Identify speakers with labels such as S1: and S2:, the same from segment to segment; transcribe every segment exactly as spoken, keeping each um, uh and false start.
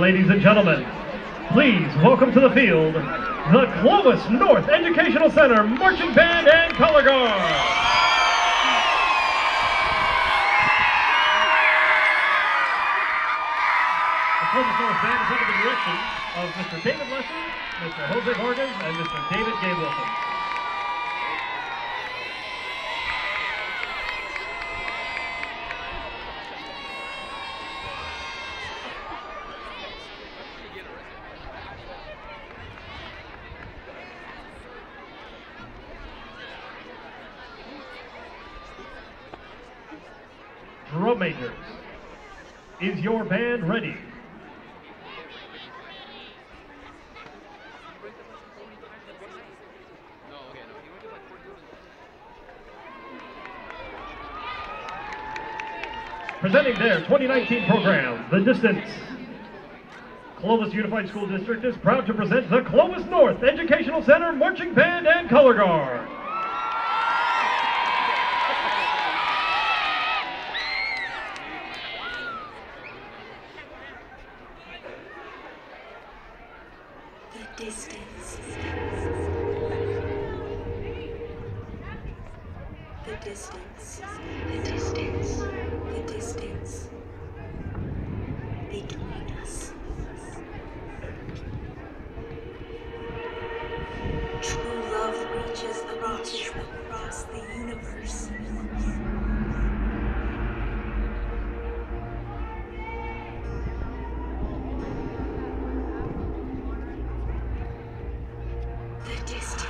S1: ladies and gentlemen, please welcome to the field the Clovis North Educational Center Marching Band and Color Guard. The Clovis North Band is under the direction of Mister David Lesson, Mister Jose Vargas, and Mister David Gay Wilson. Drum majors, is your band ready? Presenting their twenty nineteen program, The Distance. Clovis Unified School District is proud to present the Clovis North Educational Center Marching Band and Color Guard.
S2: The distance. The distance. The distance. The distance. Between us. True love reaches across, across the universe. The distance.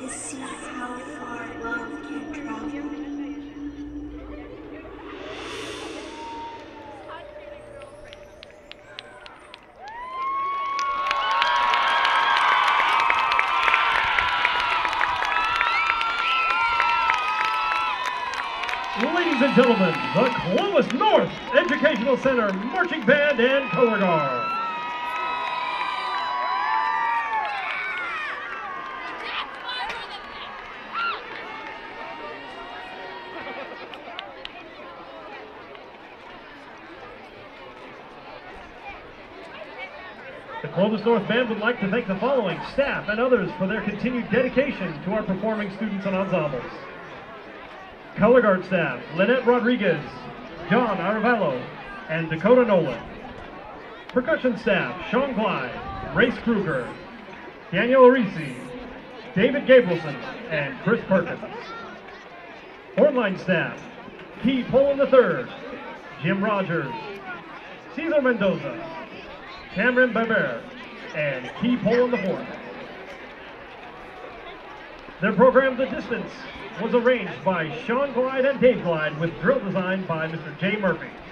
S2: to see how far love can travel.
S1: Ladies and gentlemen, the Clovis North Educational Center Marching Band and Color Guard. The Clovis North Band would like to thank the following staff and others for their continued dedication to our performing students and ensembles. Color Guard staff, Lynette Rodriguez, John Aravallo, and Dakota Nolan. Percussion staff, Sean Glide, Race Kruger, Daniel Arisi, David Gabrielson, and Chris Perkins. Hornline staff, Key Poland the third, Jim Rogers, Cesar Mendoza, Cameron Beber, and Key Poland the fourth. Their program, The Distance, was arranged by Sean Glide and Dave Glide with drill design by Mister Jay Murphy.